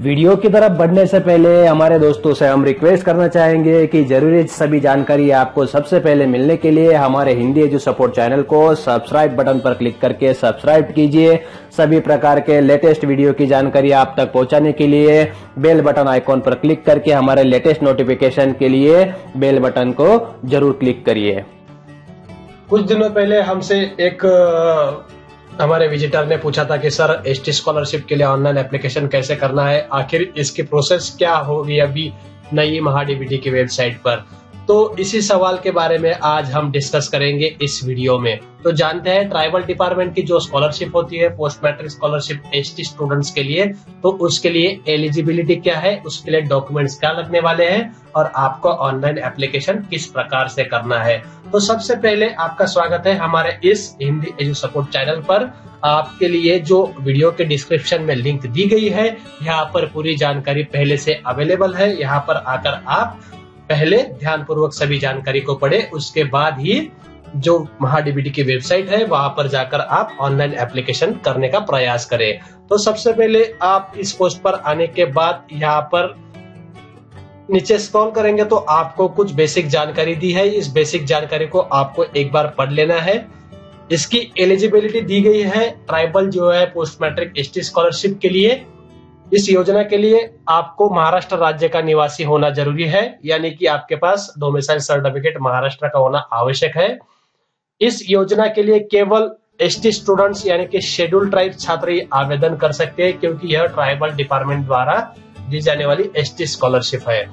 Video की तरफ बढ़ने से पहले हमारे दोस्तों से हम रिक्वेस्ट करना चाहेंगे कि जरूरी सभी जानकारी आपको सबसे पहले मिलने के लिए हमारे हिंदी एजू सपोर्ट चैनल को सब्सक्राइब बटन पर क्लिक करके सब्सक्राइब कीजिए। सभी प्रकार के लेटेस्ट वीडियो की जानकारी आप तक पहुंचाने के लिए बेल बटन आइकॉन पर क्लिक करके हमारे लेटेस्ट नोटिफिकेशन के लिए बेल बटन को जरूर क्लिक करिए। कुछ दिनों पहले हमसे एक हमारे विजिटर ने पूछा था कि सर एसटी स्कॉलरशिप के लिए ऑनलाइन एप्लीकेशन कैसे करना है, आखिर इसकी प्रोसेस क्या होगी अभी नई महाडीबीटी की वेबसाइट पर। तो इसी सवाल के बारे में आज हम डिस्कस करेंगे इस वीडियो में। तो जानते हैं ट्राइबल डिपार्टमेंट की जो स्कॉलरशिप होती है post matric scholarship ST students के लिए, तो उसके लिए एलिजिबिलिटी क्या है, उसके लिए डॉक्यूमेंट्स क्या लगने वाले हैं और आपको ऑनलाइन एप्लीकेशन किस प्रकार से करना है। तो सबसे पहले आपका स्वागत है हमारे इस हिंदी एजू सपोर्ट चैनल पर। आपके लिए जो वीडियो के डिस्क्रिप्शन में लिंक दी गई है, यहाँ पर पूरी जानकारी पहले से अवेलेबल है। यहाँ पर आकर आप पहले ध्यानपूर्वक सभी जानकारी को पढ़े, उसके बाद ही जो महाडीबीटी की वेबसाइट है वहां पर जाकर आप ऑनलाइन एप्लीकेशन करने का प्रयास करें। तो सबसे पहले आप इस पोस्ट पर आने के बाद यहाँ पर नीचे स्क्रॉल करेंगे तो आपको कुछ बेसिक जानकारी दी है। इस बेसिक जानकारी को आपको एक बार पढ़ लेना है। इसकी एलिजिबिलिटी दी गई है ट्राइबल जो है पोस्ट मैट्रिक एसटी स्कॉलरशिप के लिए। इस योजना के लिए आपको महाराष्ट्र राज्य का निवासी होना जरूरी है, यानी कि आपके पास डोमिसाइल सर्टिफिकेट महाराष्ट्र का होना आवश्यक है। इस योजना के लिए केवल एसटी स्टूडेंट्स यानी कि शेड्यूल ट्राइब छात्र ही आवेदन कर सकते हैं, क्योंकि यह ट्राइबल डिपार्टमेंट द्वारा दी जाने वाली एसटी स्कॉलरशिप है।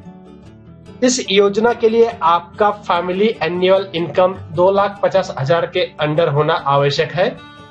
इस योजना के लिए आपका फैमिली एनुअल इनकम 2,50,000 के अंडर होना आवश्यक है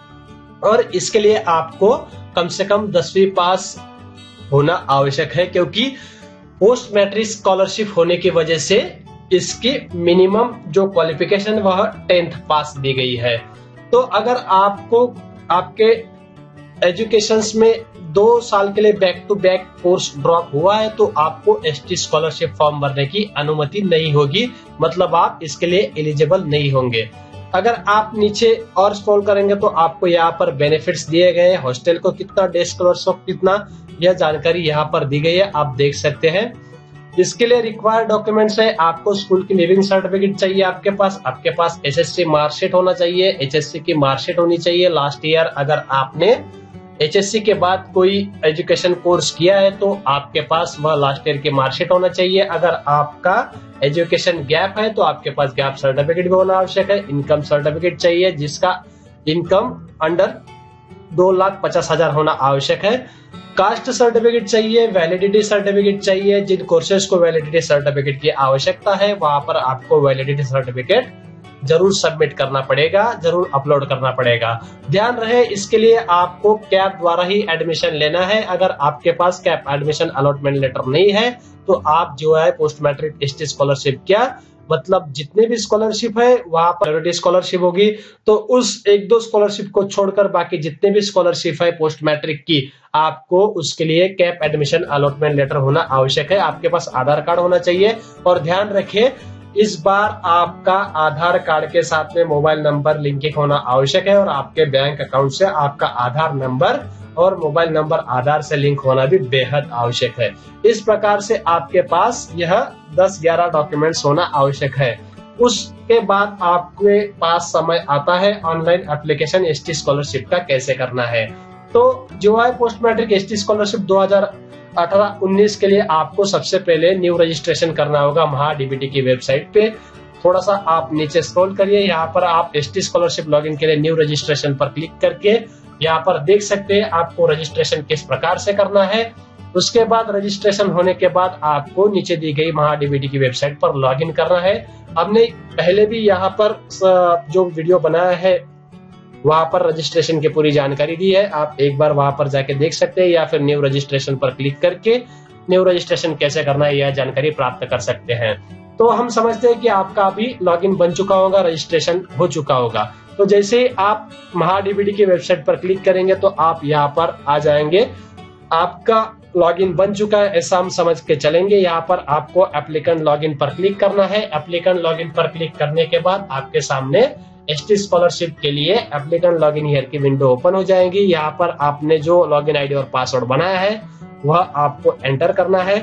और इसके लिए आपको कम से कम 10वीं पास होना आवश्यक है, क्योंकि पोस्ट मैट्रिक स्कॉलरशिप होने की वजह से इसकी मिनिमम जो क्वालिफिकेशन वह 10th पास दी गई है। तो अगर आपको आपके एजुकेशन में 2 साल के लिए back to back course drop हुआ है तो आपको एसटी स्कॉलरशिप फॉर्म भरने की अनुमति नहीं होगी, मतलब आप इसके लिए एलिजिबल नहीं होंगे। अगर आप नीचे और स्क्रॉल करेंगे तो आपको यहाँ पर बेनिफिट्स दिए गए, हॉस्टल को कितना, डे स्कॉलरशिप कितना, यह जानकारी यहाँ पर दी गई है, आप देख सकते हैं। इसके लिए रिक्वायर्ड डॉक्यूमेंट्स है, आपको स्कूल की लिविंग सर्टिफिकेट चाहिए, आपके पास एसएससी मार्कशीट होना चाहिए, एचएससी की मार्कशीट होनी चाहिए लास्ट ईयर। अगर आपने एचएससी के बाद कोई एजुकेशन कोर्स किया है तो आपके पास वह लास्ट ईयर की मार्कशीट होना चाहिए। अगर आपका एजुकेशन गैप है तो आपके पास गैप सर्टिफिकेट भी होना आवश्यक है। इनकम सर्टिफिकेट चाहिए जिसका इनकम अंडर 2,50,000 होना आवश्यक है। कास्ट सर्टिफिकेट चाहिए, वैलिडिटी सर्टिफिकेट चाहिए। जिन कोर्सेज को वैलिडिटी सर्टिफिकेट की आवश्यकता है वहां पर आपको वैलिडिटी सर्टिफिकेट जरूर सबमिट करना पड़ेगा, जरूर अपलोड करना पड़ेगा। ध्यान रहे इसके लिए आपको कैप द्वारा ही एडमिशन लेना है। अगर आपके पास कैप एडमिशन अलॉटमेंट लेटर नहीं है तो आप जो है पोस्ट मैट्रिक एसटी स्कॉलरशिप क्या मतलब जितने भी स्कॉलरशिप है वहां पर प्रायोरिटी स्कॉलरशिप होगी, तो उस 1-2 स्कॉलरशिप को छोड़कर बाकी जितने भी स्कॉलरशिप है पोस्ट मैट्रिक की, आपको उसके लिए कैप एडमिशन अलॉटमेंट लेटर होना आवश्यक है। आपके पास आधार कार्ड होना चाहिए और ध्यान रखिए इस बार आपका आधार कार्ड के साथ में मोबाइल नंबर लिंकिंग होना आवश्यक है और आपके बैंक अकाउंट से आपका आधार नंबर और मोबाइल नंबर आधार से लिंक होना भी बेहद आवश्यक है। इस प्रकार से आपके पास यह 10-11 डॉक्यूमेंट्स होना आवश्यक है। उसके बाद आपके पास समय आता है ऑनलाइन एप्लीकेशन एसटी स्कॉलरशिप का कैसे करना है। तो जो है पोस्ट मैट्रिक एसटी स्कॉलरशिप 2018-19 के लिए आपको सबसे पहले न्यू रजिस्ट्रेशन करना होगा महाडीबीटी की वेबसाइट पे। थोड़ा सा आप नीचे स्क्रॉल करिए, यहाँ पर आप एसटी स्कॉलरशिप लॉगिन के लिए न्यू रजिस्ट्रेशन पर क्लिक करके यहाँ पर देख सकते हैं आपको रजिस्ट्रेशन किस प्रकार से करना है। उसके बाद रजिस्ट्रेशन होने के बाद आपको नीचे दी गई महाडीबीटी की वेबसाइट पर लॉगिन करना है। हमने पहले भी यहाँ पर जो वीडियो बनाया है वहां पर रजिस्ट्रेशन की पूरी जानकारी दी है, आप एक बार वहां पर जाके देख सकते हैं या फिर न्यू रजिस्ट्रेशन पर क्लिक करके न्यू रजिस्ट्रेशन कैसे करना है यह जानकारी प्राप्त कर सकते हैं। तो हम समझते हैं कि आपका अभी लॉगिन बन चुका होगा, रजिस्ट्रेशन हो चुका होगा। तो जैसे ही आप महाडीबीटी की वेबसाइट पर क्लिक करेंगे तो आप यहाँ पर आ जाएंगे। आपका लॉगिन बन चुका है ऐसा हम समझ के चलेंगे। यहाँ पर आपको एप्लीकेंट लॉगिन पर क्लिक करना है। एप्लीकेंट लॉगिन पर क्लिक करने के बाद आपके सामने एसटी स्कॉलरशिप के लिए एप्लीकेंट लॉगिन हियर की विंडो ओपन हो जाएगी। यहाँ पर आपने जो लॉगिन आईडी और पासवर्ड बनाया है वह आपको एंटर करना है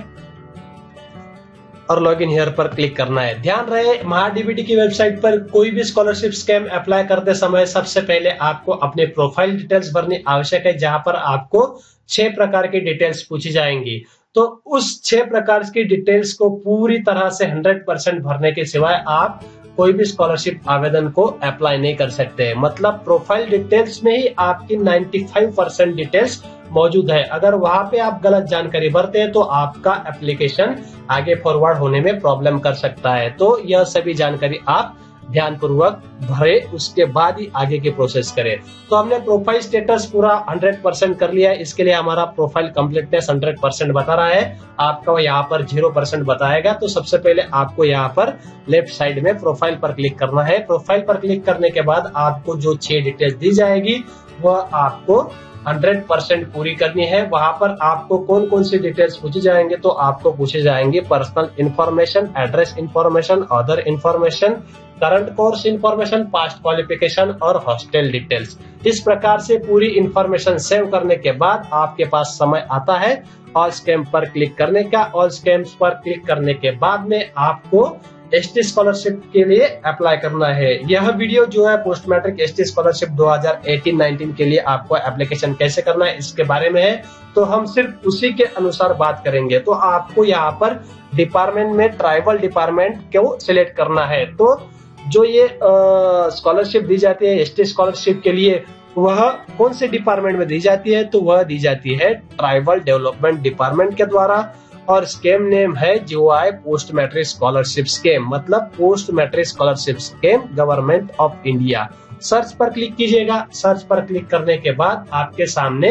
और लॉगिन हियर पर क्लिक करना है। ध्यान रहे, महाडीबीटी की वेबसाइट पर कोई भी स्कॉलरशिप स्कीम अप्लाई करते समय सबसे पहले आपको अपने प्रोफाइल डिटेल्स भरनी आवश्यक है, जहां पर आपको 6 प्रकार की डिटेल्स पूछी जाएंगी। तो उस 6 प्रकार की डिटेल्स को पूरी तरह से 100% भरने के सिवाय आप कोई भी स्कॉलरशिप आवेदन को अप्लाई नहीं कर सकते। मतलब प्रोफाइल डिटेल्स में ही आपकी 95% डिटेल्स मौजूद है। अगर वहां पे आप गलत जानकारी भरते हैं तो आपका एप्लीकेशन आगे फॉरवर्ड होने में प्रॉब्लम कर सकता है। तो यह सभी जानकारी आप ध्यानपूर्वक भरे, उसके बाद ही आगे की प्रोसेस करें। तो हमने प्रोफाइल स्टेटस पूरा 100% कर लिया है। इसके लिए हमारा प्रोफाइल कंप्लीटनेस 100% बता रहा है, आपका यहाँ पर 0% बताएगा। तो सबसे पहले आपको यहाँ पर लेफ्ट साइड में प्रोफाइल पर क्लिक करना है। प्रोफाइल पर क्लिक करने के बाद आपको जो 6 डिटेल्स दी जाएगी वह आपको 100% पूरी करनी है। वहां पर आपको कौन कौन सी डिटेल्स पूछी जाएंगे, तो आपको पूछे जाएंगे personal information, address information, other information, current course information, past qualification और हॉस्टल डिटेल्स। इस प्रकार से पूरी इंफॉर्मेशन सेव करने के बाद आपके पास समय आता है ऑल स्कैम पर क्लिक करने का। ऑल स्कैम्स पर क्लिक करने के बाद में आपको एसटी स्कॉलरशिप के लिए अप्लाई करना है। यह वीडियो जो है पोस्ट मैट्रिक एसटी स्कॉलरशिप 2018-19 के लिए आपको एप्लीकेशन कैसे करना है इसके बारे में है, तो हम सिर्फ उसी के अनुसार बात करेंगे। तो आपको यहाँ पर डिपार्टमेंट में ट्राइबल डिपार्टमेंट को सिलेक्ट करना है। तो जो ये स्कॉलरशिप दी जाती है एसटी स्कॉलरशिप के लिए, वह कौन से डिपार्टमेंट में दी जाती है, तो वह दी जाती है ट्राइबल डेवलपमेंट डिपार्टमेंट के द्वारा। और स्कीम नेम है GOI post matric scholarship scheme, मतलब post matric scholarship scheme government of India. Search पर क्लिक कीजिएगा। सर्च पर क्लिक करने के बाद आपके सामने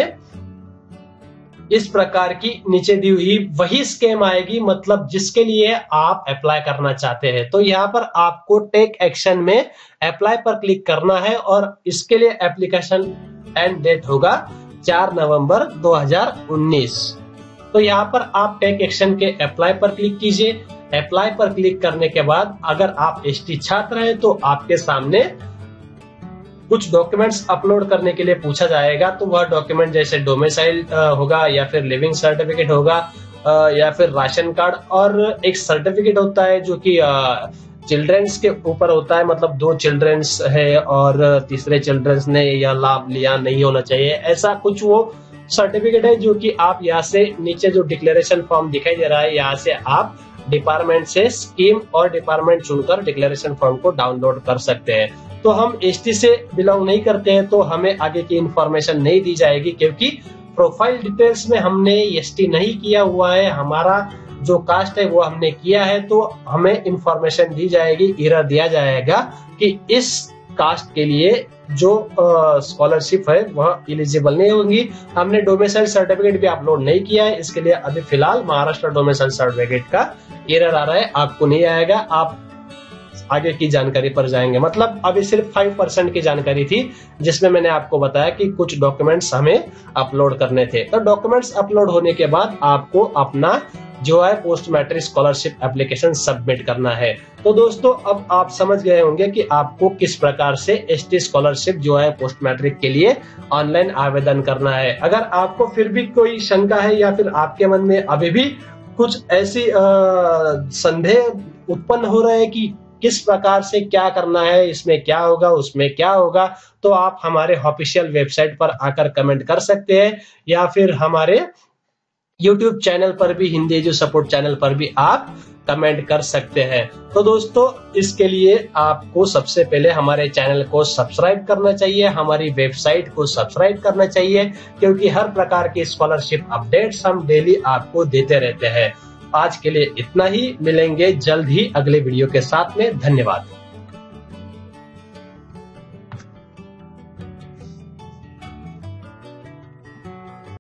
इस प्रकार की नीचे दी हुई वही स्कीम आएगी, मतलब जिसके लिए आप अप्लाई करना चाहते हैं। तो यहाँ पर आपको टेक एक्शन में अप्लाई पर क्लिक करना है और इसके लिए एप्लीकेशन एंड डेट होगा 4 नवंबर 2019। तो यहाँ पर आप टेक एक्शन के अप्लाई पर क्लिक कीजिए। अप्लाई पर क्लिक करने के बाद अगर आप एसटी छात्र हैं तो आपके सामने कुछ डॉक्यूमेंट्स अपलोड करने के लिए पूछा जाएगा। तो वह डॉक्यूमेंट जैसे डोमिसाइल होगा या फिर लिविंग सर्टिफिकेट होगा या फिर राशन कार्ड, और एक सर्टिफिकेट होता है जो कि चिल्ड्रंस के ऊपर होता है, मतलब 2 चिल्ड्रंस है और तीसरे चिल्ड्रंस ने यह लाभ लिया नहीं होना चाहिए, ऐसा कुछ वो सर्टिफिकेट है जो कि आप यहाँ से नीचे जो डिक्लेरेशन फॉर्म दिखाई दे रहा है, यहाँ से आप डिपार्टमेंट से स्कीम और डिपार्टमेंट चुनकर डिक्लेरेशन फॉर्म को डाउनलोड कर सकते हैं। तो हम एसटी से बिलोंग नहीं करते हैं तो हमें आगे की इंफॉर्मेशन नहीं दी जाएगी, क्योंकि प्रोफाइल डिटेल्स में हमने एसटी नहीं किया हुआ है, हमारा जो कास्ट है वो हमने किया है। तो हमें इंफॉर्मेशन दी जाएगी, एरर दिया जाएगा कि इस कास्ट के लिए जो स्कॉलरशिप है वह एलिजिबल नहीं होंगी। हमने डोमिसाइल सर्टिफिकेट भी अपलोड नहीं किया है, इसके लिए अभी फिलहाल महाराष्ट्र डोमिसाइल सर्टिफिकेट का एरर आ रहा है, आपको नहीं आएगा। आप आगे की जानकारी पर जाएंगे। मतलब अभी सिर्फ 5% की जानकारी थी जिसमें मैंने आपको बताया कि कुछ डॉक्यूमेंट्स हमें अपलोड करने थे। तो डॉक्यूमेंट्स अपलोड होने के बाद आपको अपना जो है post matric scholarship application submit करना है। तो दोस्तों अब आप समझ गए होंगे कि आपको किस प्रकार से एसटी स्कॉलरशिप जो है पोस्ट मैट्रिक के लिए ऑनलाइन आवेदन करना है। अगर आपको फिर भी कोई शंका है या फिर आपके मन में अभी भी कुछ ऐसी संदेह उत्पन्न हो रहे हैं कि किस प्रकार से क्या करना है, इसमें क्या होगा, उसमें क्या होगा, तो आप हमारे ऑफिशियल वेबसाइट पर आकर कमेंट कर सकते हैं या फिर हमारे YouTube चैनल पर भी, हिंदी जो सपोर्ट चैनल पर भी आप कमेंट कर सकते हैं। तो दोस्तों इसके लिए आपको सबसे पहले हमारे चैनल को सब्सक्राइब करना चाहिए, हमारी वेबसाइट को सब्सक्राइब करना चाहिए, क्योंकि हर प्रकार की स्कॉलरशिप अपडेट्स हम डेली आपको देते रहते हैं। आज के लिए इतना ही, मिलेंगे जल्द ही अगले वीडियो के साथ में। धन्यवाद।